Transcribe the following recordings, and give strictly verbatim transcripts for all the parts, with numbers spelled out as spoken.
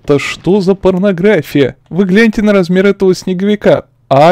Это что за порнография? Вы гляньте на размер этого снеговика.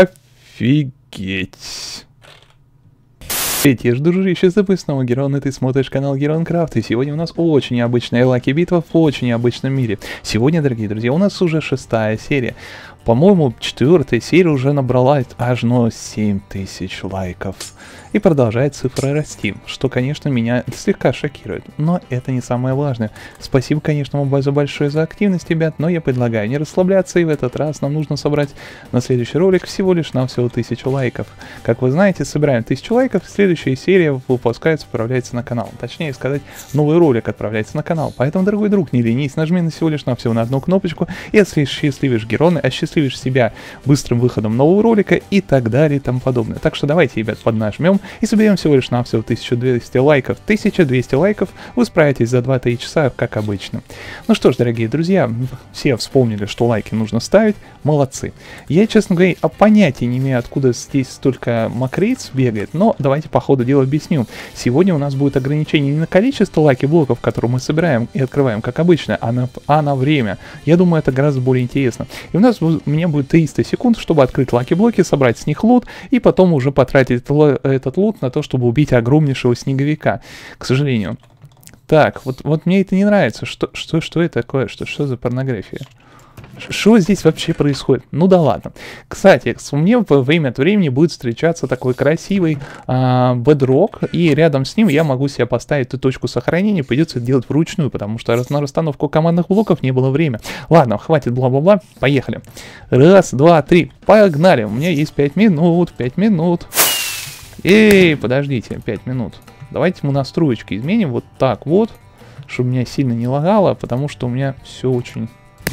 Офигеть. Привет, я же дружище, с тобой снова Герон, и ты смотришь канал Герон Крафт, и сегодня у нас очень необычная лаки-битва в очень необычном мире. Сегодня, дорогие друзья, у нас уже шестая серия. По-моему, четвертая серия уже набрала аж ну семь тысяч лайков. И продолжает цифра расти, что, конечно, меня слегка шокирует. Но это не самое важное. Спасибо, конечно, вам за большое за активность, ребят, но я предлагаю не расслабляться, и в этот раз нам нужно собрать на следующий ролик всего лишь навсего тысячу лайков. Как вы знаете, собираем тысячу лайков, следующая серия выпускается, отправляется на канал. Точнее сказать, новый ролик отправляется на канал. Поэтому, дорогой друг, не ленись, нажми на всего лишь навсего на одну кнопочку и осчастливишь Герона, осчастливишь себя быстрым выходом нового ролика и так далее и тому подобное. Так что давайте, ребят, поднажмем и соберем всего лишь навсего тысячу двести лайков. тысяча двести лайков, вы справитесь за два-три часа, как обычно. Ну что ж, дорогие друзья, все вспомнили, что лайки нужно ставить, молодцы. Я, честно говоря, понятия не имею, откуда здесь столько макриц бегает, но давайте по ходу дела объясню. Сегодня у нас будет ограничение не на количество лаки-блоков, которые мы собираем и открываем, как обычно, а на, а на время. Я думаю, это гораздо более интересно. И у нас у меня будет триста секунд, чтобы открыть лаки-блоки, собрать с них лут, и потом уже потратить этот лут на то, чтобы убить огромнейшего снеговика, к сожалению. Так, вот, вот мне это не нравится. Что, что, что это такое? Что, что за порнография? Что здесь вообще происходит? Ну да ладно. Кстати, мне время от времени будет встречаться такой красивый а, бедрок, и рядом с ним я могу себе поставить эту точку сохранения, придется это делать вручную, потому что на расстановку командных блоков не было времени. Ладно, хватит бла-бла-бла, поехали. Раз, два, три, погнали. У меня есть пять минут, пять минут. Эй, подождите, пять минут. Давайте мы настроечки изменим вот так вот, чтобы меня сильно не лагало, потому что у меня все очень...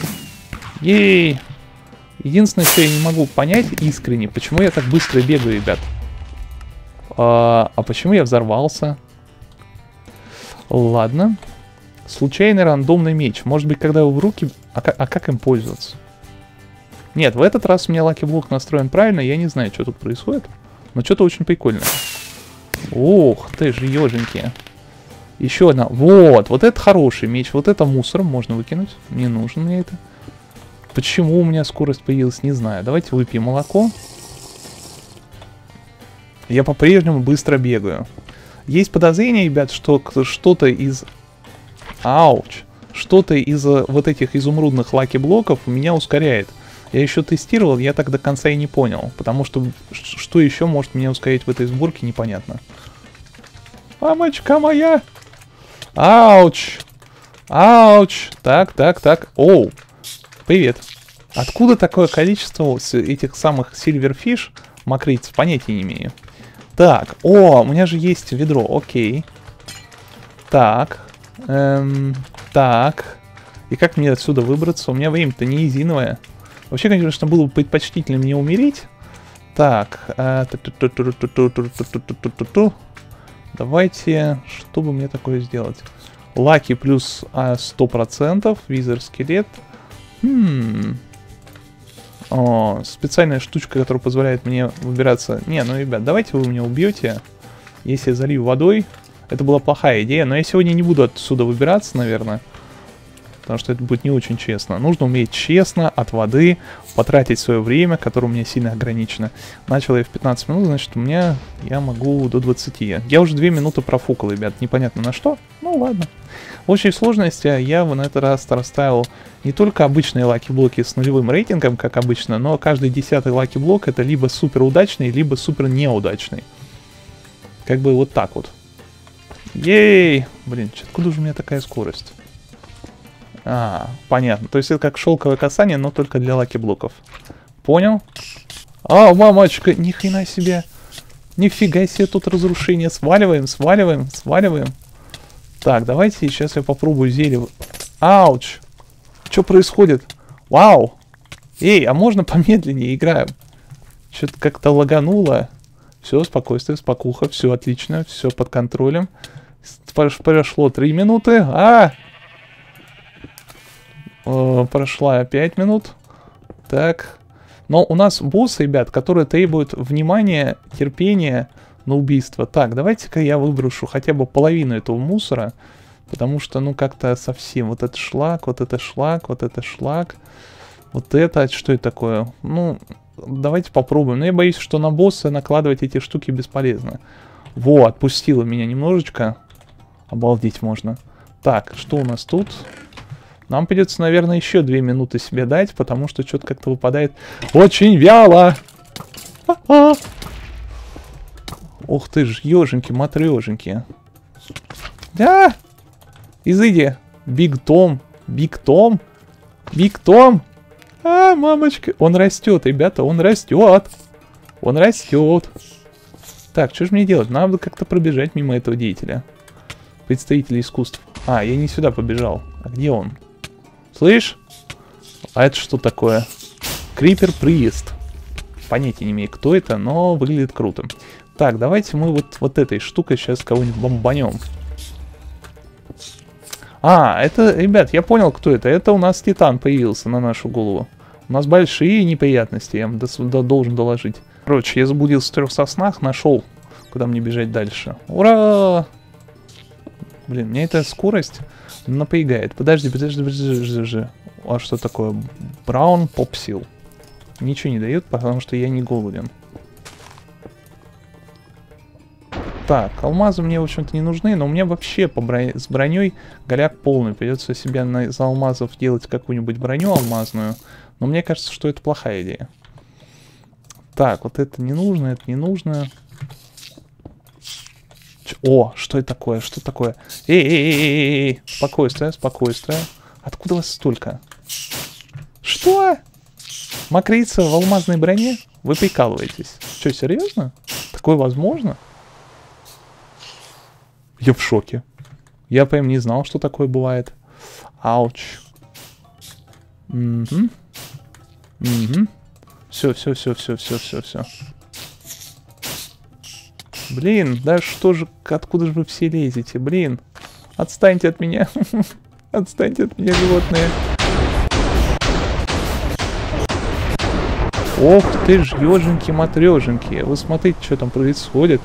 Ей! Единственное, что я не могу понять искренне, почему я так быстро бегаю, ребят. А, а почему я взорвался? Ладно. Случайный рандомный меч. Может быть, когда его в руки... А, а как им пользоваться? Нет, в этот раз у меня лаки-блок настроен правильно, я не знаю, что тут происходит. Но что-то очень прикольно. Ух ты же, еженьки. Еще одна. Вот, вот это хороший меч. Вот это мусором можно выкинуть. Не нужно мне это. Почему у меня скорость появилась, не знаю. Давайте выпьем молоко. Я по-прежнему быстро бегаю. Есть подозрение, ребят, что что-то из... Ауч. Что-то из вот этих изумрудных лаки-блоков меня ускоряет. Я еще тестировал, я так до конца и не понял. Потому что что еще может меня ускорить в этой сборке, непонятно. Мамочка моя! Ауч! Ауч! Так, так, так. Оу! Привет. Откуда такое количество этих самых Silverfish макриц? Понятия не имею. Так. О, у меня же есть ведро. Окей. Так. Эм, так. И как мне отсюда выбраться? У меня время-то не резиновое. Вообще, конечно, было бы предпочтительно мне умереть. Так. Давайте, что бы мне такое сделать? Лаки плюс сто процентов. Визер скелет. Хм. О, специальная штучка, которая позволяет мне выбираться. Не, ну, ребят, давайте вы меня убьете. Если я залью водой. Это была плохая идея, но я сегодня не буду отсюда выбираться, наверное. Потому что это будет не очень честно. Нужно уметь честно, от воды, потратить свое время, которое у меня сильно ограничено. Начал я в пятнадцать минут, значит, у меня... Я могу до двадцати. Я уже две минуты профукал, ребят. Непонятно на что. Ну, ладно. В общей сложности я на этот раз расставил не только обычные лаки-блоки с нулевым рейтингом, как обычно, но каждый десятый лаки-блок это либо супер удачный, либо супер неудачный. Как бы вот так вот. Ей! Блин, откуда же у меня такая скорость? А, понятно. То есть это как шелковое касание, но только для лаки-блоков. Понял? А, мамочка, ни хрена себе. Нифига себе тут разрушение. Сваливаем, сваливаем, сваливаем. Так, давайте сейчас я попробую зелье. Ауч! Что происходит? Вау! Эй, а можно помедленнее играем? Что-то как-то лагануло. Все, спокойствие, спокуха, все отлично, все под контролем. Прошло три минуты. А! Э, прошла пять минут. Так. Но у нас босс, ребят, который требует внимания, терпения на убийство. Так, давайте-ка я выброшу хотя бы половину этого мусора. Потому что, ну, как-то совсем. Вот это шлак, вот это шлак, вот это шлак. Вот это, что это такое? Ну, давайте попробуем. Но я боюсь, что на босса накладывать эти штуки бесполезно. Во, отпустило меня немножечко. Обалдеть можно. Так, что у нас тут? Нам придется, наверное, еще две минуты себе дать, потому что что-то как-то выпадает очень вяло. А-а. Ух ты ж, еженьки-матреженьки. Да! Изыди. Биг Том. Биг Том. Биг Том. А, мамочка. Он растет, ребята, он растет. Он растет. Так, что же мне делать? Надо как-то пробежать мимо этого деятеля. Представителя искусств. А, я не сюда побежал. А где он? Слышь? А это что такое? Крипер Приест. Понятия не имею, кто это, но выглядит круто. Так, давайте мы вот, вот этой штукой сейчас кого-нибудь бомбанем. А, это, ребят, я понял, кто это. Это у нас Титан появился на нашу голову. У нас большие неприятности, я вам до, до, должен доложить. Короче, я заблудился в трех соснах, нашел, куда мне бежать дальше. Ура! Блин, мне эта скорость напрягает. Подожди, подожди, подожди, подожди. А что такое? Браун Попсил. Ничего не дает, потому что я не голоден. Так, алмазы мне, в общем-то, не нужны, но у меня вообще по броне, с броней голяк полный. Придется себе на, из алмазов делать какую-нибудь броню алмазную. Но мне кажется, что это плохая идея. Так, вот это не нужно, это не нужно. Ч О, что это такое? Что такое? Эй-эй-эй-эй-эй! Спокойствие, спокойствие. Откуда вас столько? Что? Мокрица в алмазной броне? Вы прикалываетесь? Что, серьезно? Такое возможно? Я в шоке. Я прям не знал, что такое бывает. Ауч. Угу. Угу. Все, все, все, все, все, все, все. Блин, да что же, откуда же вы все лезете? Блин, отстаньте от меня. Отстаньте от меня, животные. Ох ты ж, еженьки-матреженьки. Вы смотрите, что там происходит.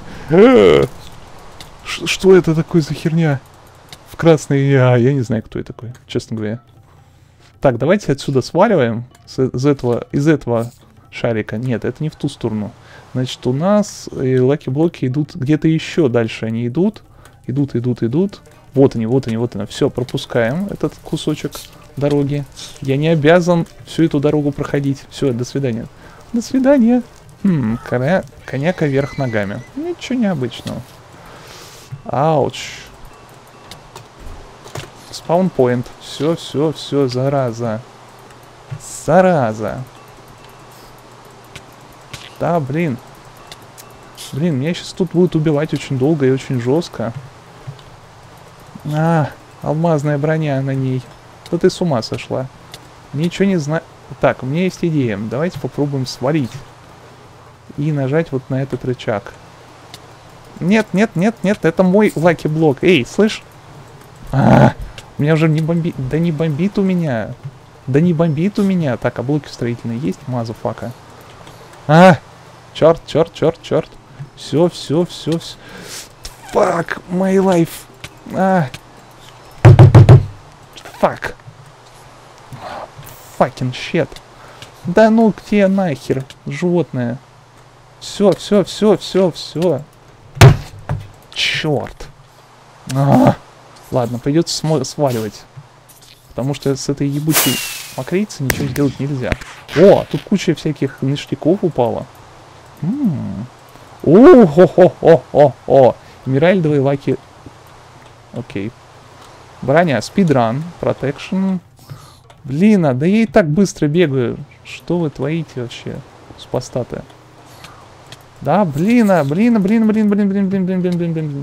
Что это такое за херня? В красной... Я, я не знаю, кто это такой, честно говоря. Так, давайте отсюда сваливаем. С, из, этого, из этого шарика. Нет, это не в ту сторону. Значит, у нас лаки-блоки идут где-то еще дальше. Они идут. Идут, идут, идут. Вот они, вот они, вот они. Все, пропускаем этот кусочек дороги. Я не обязан всю эту дорогу проходить. Все, до свидания. До свидания. Хм, коня, коняка вверх ногами. Ничего необычного. Ауч. Спаунпоинт. Все, все, все, зараза. Зараза. Да, блин. Блин, меня сейчас тут будут убивать очень долго и очень жестко. А, алмазная броня на ней. Да ты с ума сошла. Ничего не знаю. Так, у меня есть идея. Давайте попробуем свалить. И нажать вот на этот рычаг. Нет, нет, нет, нет, это мой лаки-блок. Эй, слышь? А, у меня уже не бомбит. Да не бомбит у меня. Да не бомбит у меня. Так, а блоки строительные есть? Мазафака. А, черт, черт, черт, черт. Все, все, все, все. Fuck my life. А. Fuck. Fucking shit. Да ну где нахер, животное. Все, все, все, все, все. Черт. А, ладно, придется сваливать. Потому что с этой ебучей мокрицей ничего сделать нельзя. О, тут куча всяких ништяков упала. О-хо-хо-хо-хо-хо. Эмеральдовые лаки. Окей. Броня, спидран, протекшн. Блин, а да я и так быстро бегаю. Что вы творите вообще? Спастаты. Да, блин, а, блин, блин, блин, блин, блин, блин, блин, блин, блин, блин.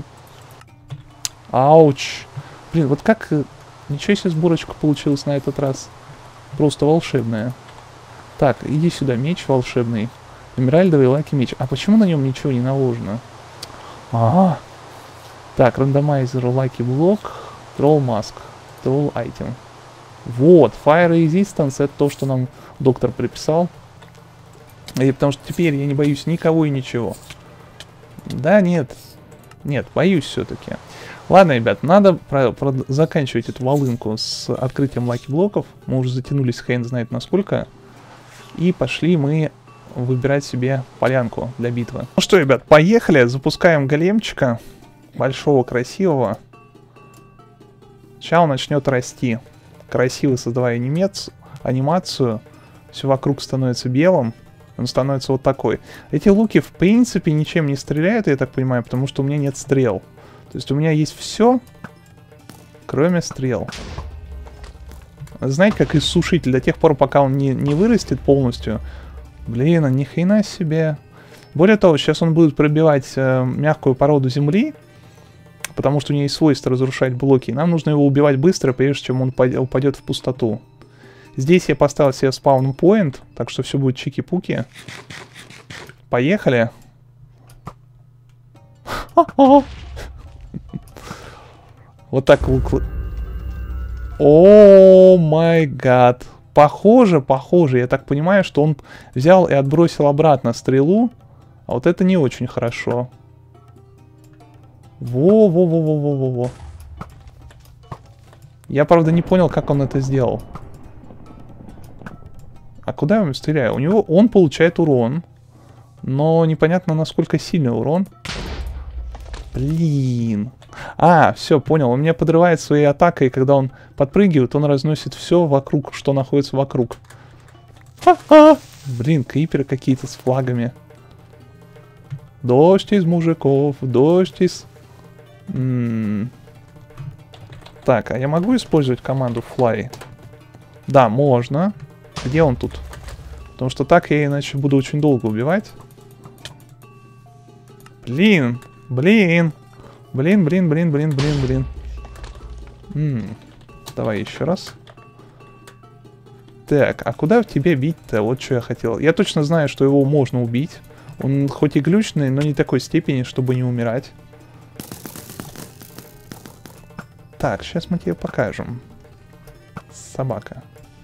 Ауч. Блин, вот как... Ничего себе сборочка получилась на этот раз. Просто волшебная. Так, иди сюда, меч волшебный. Эмеральдовый лаки меч. А почему на нем ничего не наложено? Ага. Так, рандомайзер лаки блок. Тролл маск. Тролл айтем. Вот, Fire Resistance, это то, что нам доктор приписал. И потому что теперь я не боюсь никого и ничего. Да, нет. Нет, боюсь все-таки. Ладно, ребят, надо про про заканчивать эту волынку с открытием лаки-блоков. Мы уже затянулись хрен знает насколько. И пошли мы выбирать себе полянку для битвы. Ну что, ребят, поехали. Запускаем големчика. Большого, красивого. Сейчас он начнет расти. Красиво создавая анимец... анимацию. Все вокруг становится белым. Он становится вот такой. Эти луки, в принципе, ничем не стреляют, я так понимаю, потому что у меня нет стрел. То есть у меня есть все, кроме стрел. Знаете, как иссушитель. До тех пор, пока он не, не вырастет полностью. Блин, а ни хрена себе. Более того, сейчас он будет пробивать э, мягкую породу земли. Потому что у него есть свойство разрушать блоки. Нам нужно его убивать быстро, прежде чем он упадет в пустоту. Здесь я поставил себе спаун-поинт, так что все будет чики-пуки. Поехали. Вот так лук. О май гад. Похоже, похоже. Я так понимаю, что он взял и отбросил обратно стрелу. А вот это не очень хорошо. Во-во-во-во-во-во-во. Я, правда, не понял, как он это сделал. А куда я ему стреляю? У него он получает урон. Но непонятно, насколько сильный урон. Блин. А, все, понял. Он меня подрывает своей атакой, когда он подпрыгивает, он разносит все вокруг, что находится вокруг. Ха-ха! Блин, криперы какие-то с флагами. Дождь из мужиков, дождь из... М-м. Так, а я могу использовать команду fly? Да, можно. Где он тут? Потому что так я иначе буду очень долго убивать. Блин, блин. Блин, блин, блин, блин, блин, блин. М-м. Давай еще раз. Так, а куда в тебе бить-то? Вот что я хотел. Я точно знаю, что его можно убить. Он хоть и глючный, но не такой степени, чтобы не умирать. Так, сейчас мы тебе покажем. Собака.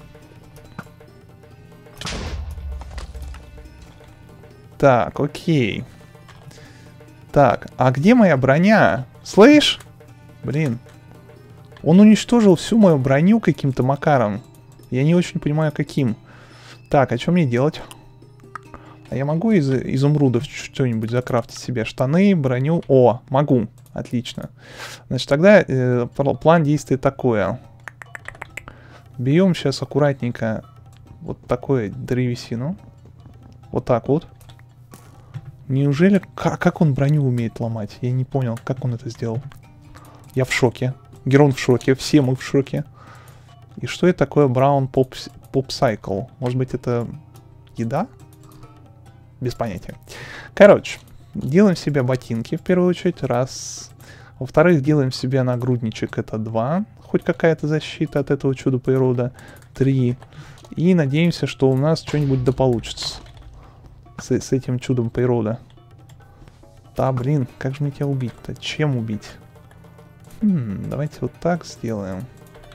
Так, окей. Так, а где моя броня? Слышь? Блин. Он уничтожил всю мою броню каким-то макаром. Я не очень понимаю, каким. Так, а что мне делать? А я могу из изумрудов что-нибудь закрафтить себе? Штаны, броню? О, могу. Отлично. Значит, тогда э, план действия такое. Берем сейчас аккуратненько вот такую древесину. Вот так вот. Неужели... Как, как он броню умеет ломать? Я не понял, как он это сделал. Я в шоке. Герон в шоке. Все мы в шоке. И что это такое Brown Pop, Pop Cycle? Может быть, это еда? Без понятия. Короче, делаем себе ботинки в первую очередь. Раз. Во-вторых, делаем себе нагрудничек. Это два. Хоть какая-то защита от этого чуда природы. Три. И надеемся, что у нас что-нибудь да получится. С, с этим чудом природы. Да, блин, как же мне тебя убить-то? Чем убить? Хм, давайте вот так сделаем.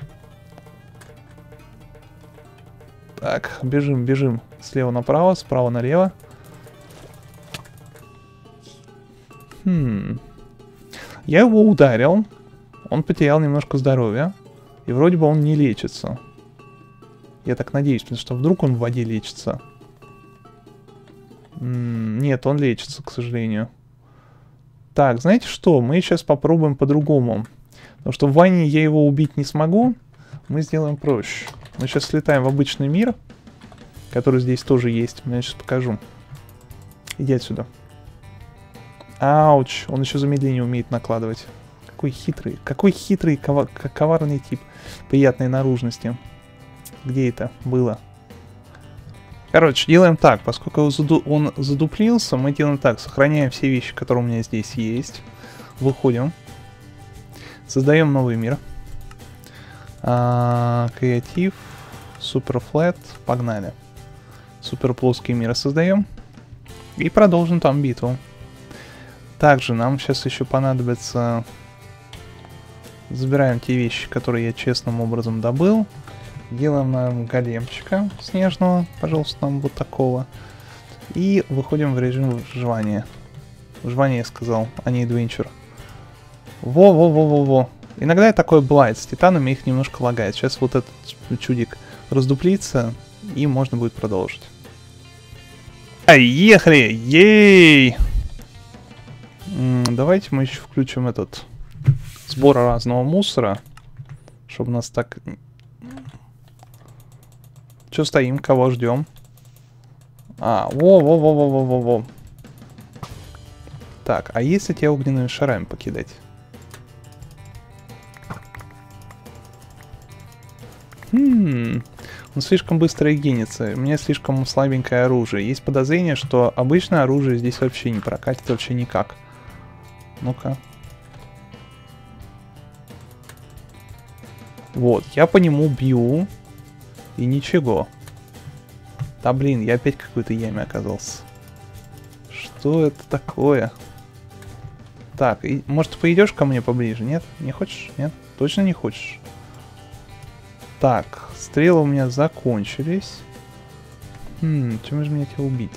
Так, бежим, бежим. Слева направо, справа налево. Хм. Я его ударил. Он потерял немножко здоровья. И вроде бы он не лечится. Я так надеюсь, потому что вдруг он в воде лечится. М-м, нет, он лечится, к сожалению. Так, знаете что? Мы сейчас попробуем по-другому. Потому что в ванне я его убить не смогу. Мы сделаем проще. Мы сейчас слетаем в обычный мир, который здесь тоже есть. Я сейчас покажу. Иди отсюда. Ауч, он еще замедление умеет накладывать. Какой хитрый, какой хитрый, кова коварный тип. Приятной наружности. Где это было? Короче, делаем так. Поскольку он, заду он задуплился, мы делаем так. Сохраняем все вещи, которые у меня здесь есть. Выходим. Создаем новый мир. А, креатив. Супер флэт. Погнали. Супер плоский мир создаем. И продолжим там битву. Также нам сейчас еще понадобится... Забираем те вещи, которые я честным образом добыл. Делаем нам големчика снежного. Пожалуйста, нам вот такого. И выходим в режим выживания. Выживание я сказал, а не adventure. Во-во-во-во-во. Иногда такое бывает. С титанами их немножко лагает. Сейчас вот этот чудик раздуплится, и можно будет продолжить. Поехали! Ей! Давайте мы еще включим этот сбор разного мусора, чтобы нас так... Че стоим? Кого ждем? А, во-во-во-во-во-во-во. Так, а если тебя огненными шарами покидать? Хм, он слишком быстро генится. У меня слишком слабенькое оружие. Есть подозрение, что обычное оружие здесь вообще не прокатит вообще никак. Ну-ка. Вот, я по нему бью. И ничего. Да блин, я опять в какой-то яме оказался. Что это такое? Так, и, может, пойдешь ко мне поближе? Нет? Не хочешь? Нет? Точно не хочешь? Так, стрелы у меня закончились. Хм, чем же мне тебя убить?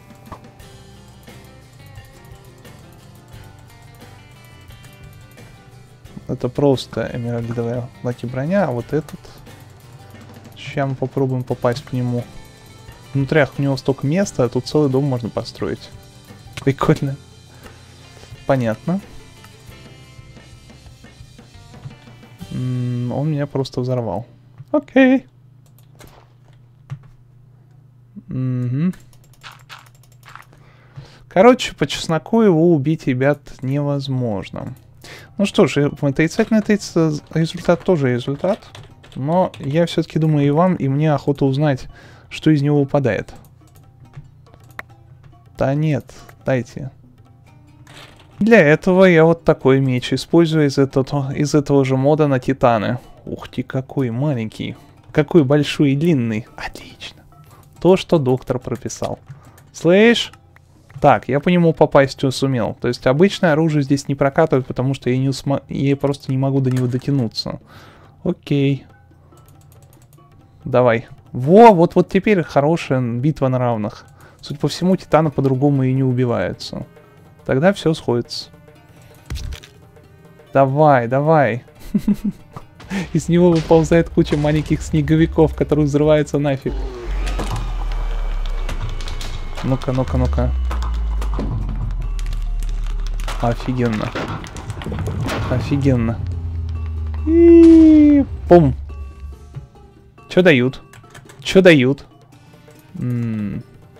Это просто эмеральдовая лаки броня, а вот этот... Сейчас мы попробуем попасть к нему. Внутрях у него столько места, а тут целый дом можно построить. Прикольно. Понятно. М-м, он меня просто взорвал. Окей. Угу. Короче, по чесноку его убить, ребят, невозможно. Ну что ж, отрицательный результат тоже результат. Но я все-таки думаю и вам, и мне охота узнать, что из него выпадает. Да нет, дайте. Для этого я вот такой меч использую из этого, из этого же мода на титаны. Ух ты, какой маленький. Какой большой и длинный. Отлично. То, что доктор прописал. Слышь? Так, я по нему попасть сумел. То есть обычное оружие здесь не прокатывает, потому что я, не усма... я просто не могу до него дотянуться. Окей. Давай. Во, вот, вот теперь хорошая битва на равных. Судя по всему, титаны по-другому и не убиваются. Тогда все сходится. Давай, давай. Из него выползает куча маленьких снеговиков, которые взрываются нафиг. Ну-ка, ну-ка, ну-ка. Офигенно. Офигенно. И пум. Чё дают? Чё дают? М-м.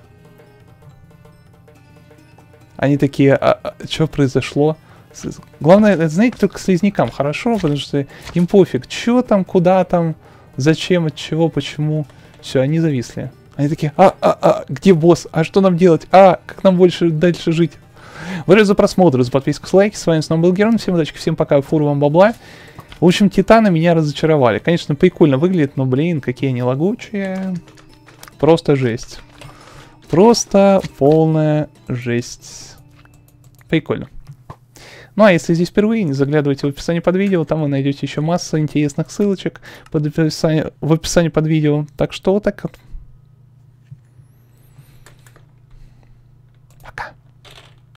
Они такие, а, а что произошло? Главное, это, знаете, только слизнякам хорошо, потому что им пофиг, что там, куда там, зачем, от чего, почему. Все, они зависли. Они такие, а, а, а, где босс? А что нам делать? А, как нам больше дальше жить? Благодарю за просмотр, за подписку, с лайки. С вами снова был Герон. Всем удачи, всем пока, фуру вам бабла. В общем, титаны меня разочаровали. Конечно, прикольно выглядит, но, блин, какие они лагучие. Просто жесть. Просто полная жесть. Прикольно. Ну а если здесь впервые, не заглядывайте в описание под видео, там вы найдете еще массу интересных ссылочек под описание, в описании под видео. Так что вот так вот.